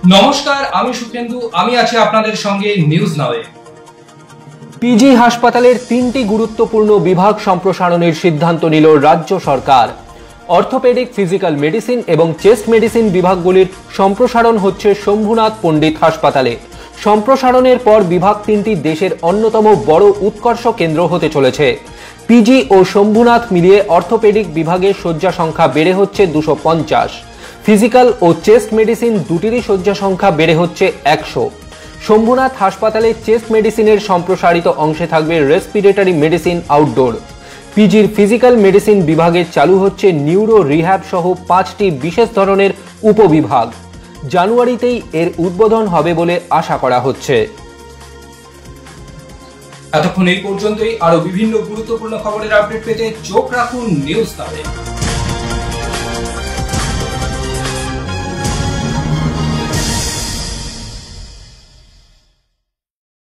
নমস্কার, আমি সুখেন্দু। আমি আছি আপনাদের সঙ্গে নিউজ নাওয়ে। পিজি হাসপাতালের 3টি গুরুত্বপূর্ণ বিভাগ সম্প্রসারণের সিদ্ধান্ত নিল রাজ্য সরকার। অর্থোপেডিক, ফিজিক্যাল মেডিসিন এবং চেস্ট মেডিসিন বিভাগগুলির সম্প্রসারণ হচ্ছে শম্ভুনাথ পণ্ডিত হাসপাতালে। সম্প্রসারণের পর বিভাগ 3টি দেশের অন্যতম বড় উৎকর্ষ কেন্দ্র হতে চলেছে। পিজি ও শম্ভুনাথ মিলিয়ে অর্থোপেডিক বিভাগের শয্যা সংখ্যা বেড়ে হচ্ছে 250। ফিজিক্যাল ও চেস্ট মেডিসিন দুটিরই শয্যা সংখ্যা বেড়ে হচ্ছে 100। শম্ভুনাথ হাসপাতালে চেস্ট মেডিসিনের সম্প্রসারিত অংশে থাকবে রেসপিরেটরি মেডিসিন আউটডোর। পিজির ফিজিক্যাল মেডিসিন বিভাগে চালু হচ্ছে নিউরো রিহ্যাব সহ 5টি বিশেষ ধরনের উপবিভাগ। জানুয়ারিতেই এর উদ্বোধন হবে বলে আশা করা হচ্ছে। এতক্ষণ এই পর্যন্তই। আরো বিভিন্ন গুরুত্বপূর্ণ খবরের আপডেট পেতে চোখ রাখুন নিউজ নাওয়ে।